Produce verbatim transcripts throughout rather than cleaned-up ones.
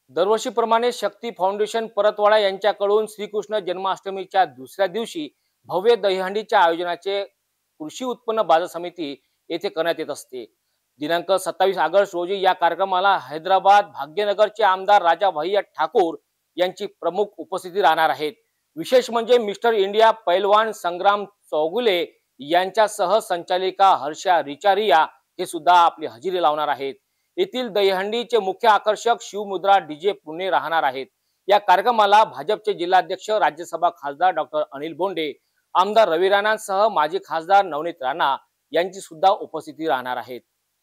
दरवर्षीप्रमाणे शक्ती फाउंडेशन परतवाडा यांच्याकडून श्रीकृष्ण जन्माष्टमीच्या दुसऱ्या दिवशी भव्य दहीहंडीच्या आयोजनाचे कृषी उत्पन्न बाजार समिती येथे करण्यात येत असते। दिनांक सत्तावीस ऑगस्ट रोजी या कार्यक्रमाला हैदराबाद भाग्यनगरचे आमदार राजा भैया ठाकूर यांची प्रमुख उपस्थिती राहणार आहेत। विशेष म्हणजे मिस्टर इंडिया पैलवान संग्राम चौगुले यांच्यासह संचालिका हर्षा रिचारिया हे सुद्धा आपली हजेरी लावणार आहेत। येथील दहीहंडीचे मुख्य आकर्षक शिवमुद्रा डीजे पुणे राहणार आहेत। या कार्यक्रमाला भाजपचे जिल्हाध्यक्ष राज्यसभा खासदार डॉक्टर अनिल बोंडे, आमदार रवी राणांसह माजी खासदार नवनीत राणा यांची सुद्धा उपस्थिती राहणार आहेत।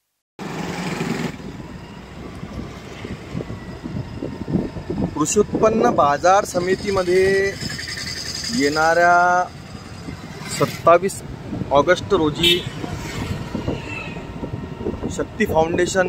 कृषी उत्पन्न बाजार समितीमध्ये येणाऱ्या सत्तावीस ऑगस्ट रोजी शक्ती फाउंडेशन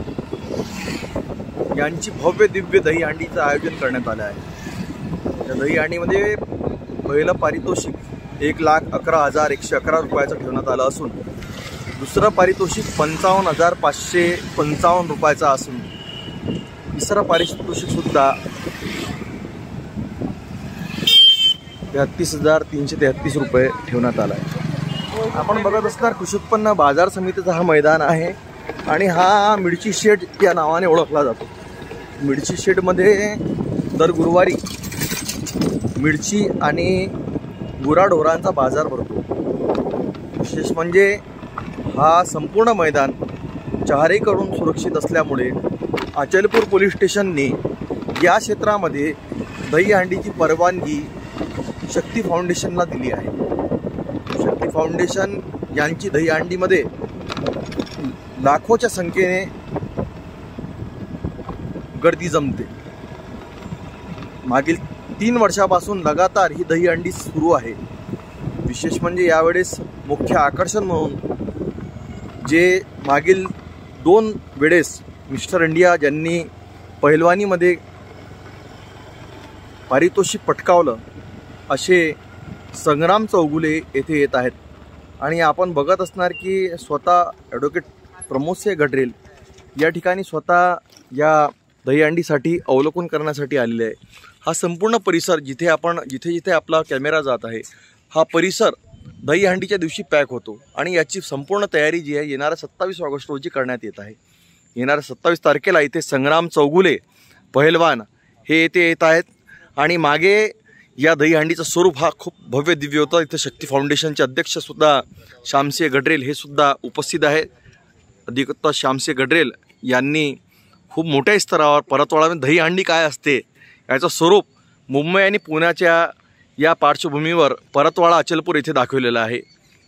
यांची भव्य दिव्य दहीहंडीचं आयोजन करण्यात आलं आहे। या दहीहंडीमध्ये पहिलं पारितोषिक एक लाख अकरा हजार एकशे अकरा रुपयाचं ठेवण्यात आलं असून दुसरं पारितोषिक पंचावन्न हजार पाचशे पंचावन्न रुपयाचं असून तिसरं पारितोषिक सुद्धा तेहतीस हजार तीनशे तेहतीस रुपये ठेवण्यात आला आहे। आपण बघत असणार कृषी उत्पन्न बाजार समितीचा हा मैदान आहे आणि हा मिरची शेड या नावाने ओळखला जातो। मिरची शेडमध्ये दर गुरुवारी मिरची आणि गुराढोरांचा बाजार भरतो। विशेष म्हणजे हा संपूर्ण मैदान चारहीकडून सुरक्षित असल्यामुळे अचलपूर पोलीस स्टेशनने या क्षेत्रामध्ये दहीहंडीची परवानगी शक्ती फाउंडेशनला दिली आहे। शक्ती फाउंडेशन यांची दहीहंडीमध्ये लाखोच्या संख्येने गर्दी जमते। मागील तीन वर्षापासून लगातार ही दहीहंडी सुरू आहे। विशेष म्हणजे यावेळेस मुख्य आकर्षण म्हणून जे मागील दोन वेळेस मिस्टर इंडिया ज्यांनी पहिलवानीमध्ये पारितोषिक पटकावलं असे संग्राम चौगुले येथे येत आहेत आणि आपण बघत असणार की स्वतः ॲडव्होकेट प्रमोदसिंह गडरेल या ठिकाणी स्वतः या दहीहंडीसाठी अवलोकन करण्यासाठी आलेले आहे। हा संपूर्ण परिसर जिथे आपण जिथे जिथे आपला कॅमेरा जात आहे हा परिसर दहीहंडीच्या दिवशी पॅक होतो आणि याची संपूर्ण तयारी जी आहे येणाऱ्या सत्तावीस ऑगस्ट रोजी करण्यात येत आहे। येणाऱ्या सत्तावीस तारखेला इथे संग्राम चौगुले पहिलवान हे येथे येत आहेत आणि मागे या दहीहंडीचं स्वरूप हा खूप भव्य दिव्य होता। इथे शक्ती फाउंडेशनचे अध्यक्षसुद्धा श्यामसिंह गडरेल हे सुद्धा उपस्थित आहेत। अधिवक्ता श्यामसिंह गडरेल यांनी खूप मोठ्या स्तरावर परतवाडामध्ये दहीहंडी काय असते याचं स्वरूप मुंबई आणि पुण्याच्या या पार्श्वभूमीवर परतवाडा अचलपूर येथे दाखवलेलं आहे।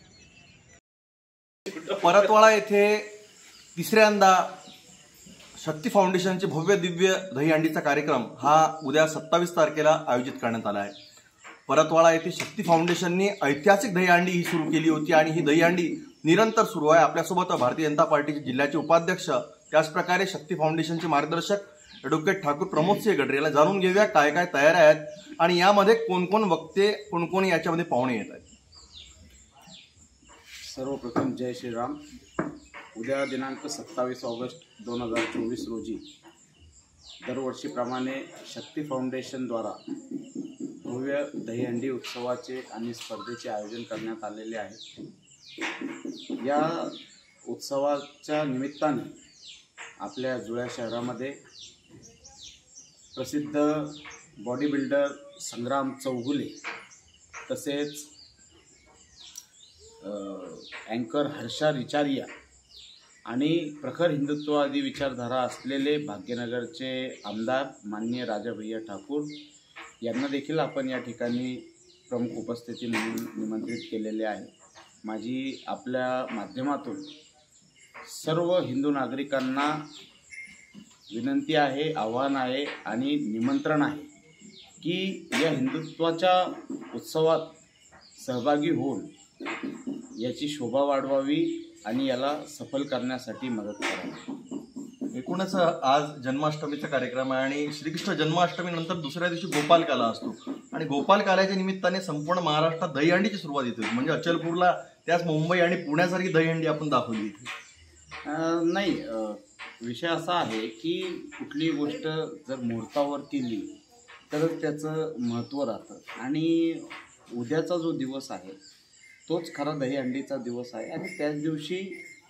परतवाडा येथे तिसऱ्यांदा शक्ती फाउंडेशनचे भव्य दिव्य दहीहंडीचा कार्यक्रम हा उद्या सत्तावीस तारखेला आयोजित करण्यात आला आहे। परतवाडा येथे शक्ती फाउंडेशनने ऐतिहासिक दहीहंडी ही सुरू केली होती आणि ही दहीहंडी निरंतर सुरू आहे। आपल्यासोबत भारतीय जनता पार्टीचे जिल्ह्याचे उपाध्यक्ष त्याचप्रकारे शक्ती फाउंडेशनचे मार्गदर्शक ॲडव्होकेट ठाकूर प्रमोदसिंह गडरेला जाणून घेऊया काय काय तयार आहेत आणि यामध्ये कोण कोण वक्ते कोण कोण याच्यामध्ये पाहुणे येत आहेत। सर्वप्रथम जय श्रीराम। उद्या दिनांक सत्तावीस ऑगस्ट दोन हजार चोवीस रोजी दरवर्षीप्रमाणे शक्ती फाउंडेशनद्वारा भव्य दहीहंडी उत्सवाचे आणि स्पर्धेचे आयोजन करण्यात आलेले आहे। या उत्सवाच्या निमित्ताने आपल्या जुळ्या शहरामध्ये प्रसिद्ध बॉडी बिल्डर संग्राम चौगुले तसेच अँकर हर्षा रिचारिया आणि प्रखर हिंदुत्ववादी विचारधारा असलेले भाग्यनगरचे आमदार माननीय राजा भैया ठाकूर यांना देखील आपण या ठिकाणी प्रमुख उपस्थिती म्हणून निमंत्रित केलेले आहे। माझी आपल्या माध्यमातून सर्व हिंदू नागरिकांना विनंती आहे, आव्हान आहे आणि निमंत्रण आहे की या हिंदुत्वाच्या उत्सवात सहभागी होऊन याची शोभा वाढवावी आणि याला सफल करण्यासाठी मदत करावी। एकूणच आज जन्माष्टमीचा कार्यक्रम आहे आणि श्रीकृष्ण जन्माष्टमीनंतर दुसऱ्या दिवशी गोपालकाला असतो आणि गोपालकाल्याच्या निमित्ताने संपूर्ण महाराष्ट्रात दहीहंडीची सुरुवात होते। म्हणजे अचलपूरला त्याच मुंबई आणि पुण्यासारखी दहीहंडी आपण दाखवली। नाही, विषय असा आहे की कुठलीही गोष्ट जर मुहूर्तावर केली तरच त्याचं महत्त्व राहतं आणि उद्याचा जो दिवस आहे तोच खरा दहीहंडीचा दिवस आहे आणि त्याच दिवशी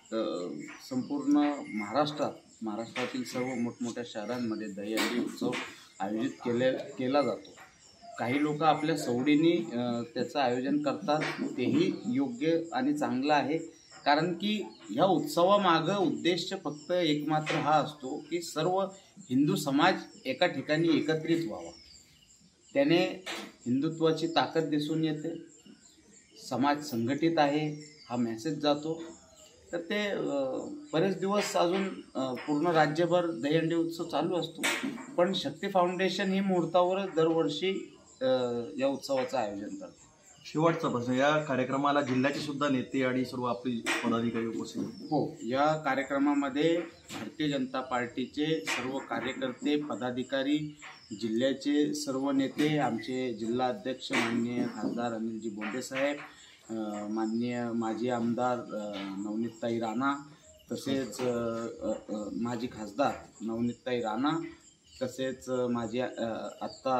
संपूर्ण महाराष्ट्रात महाराष्ट्रातील सर्व मोठमोठ्या शहरांमध्ये दहीहंडी उत्सव आयोजित केले केला जातो. काही लोक आपल्या सवडीने त्याचं आयोजन करतात, तेही योग्य आणि चांगलं आहे. कारण की ह्या उत्सवामागं उद्देश फक्त एकमात्र हा असतो की सर्व हिंदू समाज एका ठिकाणी एकत्रित व्हावा. त्याने हिंदुत्वाची ताकद दिसून येते, समाज संघटित आहे हा मेसेज जातो. तर ते बरेच दिवस अजून पूर्ण राज्यभर दहीहंडी उत्सव चालू असतो. पण शक्ती फाउंडेशन ही मुहूर्तावर दरवर्षी या उत्सवाचं आयोजन करते. शेवटचा प्रश्न, या कार्यक्रमाला जिल्ह्याचे सुद्धा नेते आणि सर्व आपले पदाधिकारी उपस्थित? हो, या कार्यक्रमामध्ये भारतीय जनता पार्टीचे सर्व कार्यकर्ते, पदाधिकारी, जिल्ह्याचे सर्व नेते, आमचे जिल्हा अध्यक्ष माननीय खासदार अनिलजी बोंडे साहेब, माननीय माजी आमदार नवनीतताई राणा, तसेच माजी खासदार नवनीतताई राणा, तसेच माझे आत्ता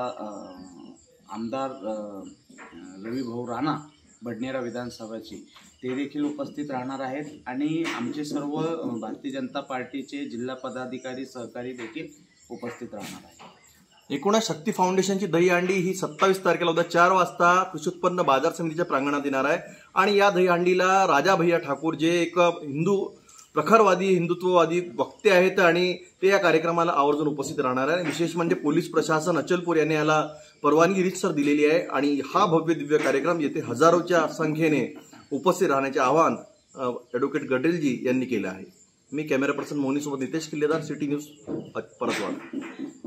आमदार रविभाऊ राणा बडनेरा विधानसभाची, ते देखील उपस्थित राहणार आहेत आणि आमचे सर्व भारतीय जनता पार्टीचे जिल्हा पदाधिकारी, सहकारी देखील उपस्थित राहणार आहेत. एकूणच शक्ती फाउंडेशनची दहीहंडी ही सत्तावीस तारखेला उद्या चार वाजता कृषी उत्पन्न बाजार समितीच्या प्रांगणात येणार आहे आणि या दहीहंडीला राजा भैया ठाकूर जे एक हिंदू प्रखरवादी हिंदुत्ववादी वक्ते आहेत आणि ते या कार्यक्रमाला आवर्जून उपस्थित राहणार आहे. विशेष म्हणजे पोलीस प्रशासन अचलपूर यांनी याला परवानगी रीतसर दिलेली आहे आणि हा भव्य दिव्य कार्यक्रम येथे हजारोच्या संख्येने उपस्थित राहण्याचे आवाहन ॲडव्होकेट गडरेलजी यांनी केलं आहे. मी कॅमेरा पर्सन मोहनीसोबत नितेश किल्लेदार, सिटी न्यूज, परतवाडा.